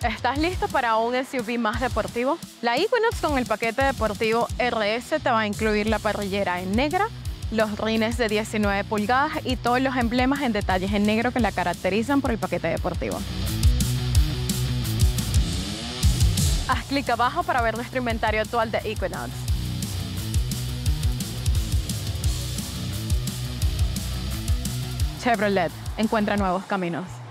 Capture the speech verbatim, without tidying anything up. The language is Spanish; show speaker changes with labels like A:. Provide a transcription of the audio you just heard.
A: ¿Estás listo para un S U V más deportivo? La Equinox con el paquete deportivo R S te va a incluir la parrillera en negra, los rines de diecinueve pulgadas y todos los emblemas en detalles en negro que la caracterizan por el paquete deportivo. Haz clic abajo para ver nuestro inventario actual de Equinox. Chevrolet, encuentra nuevos caminos.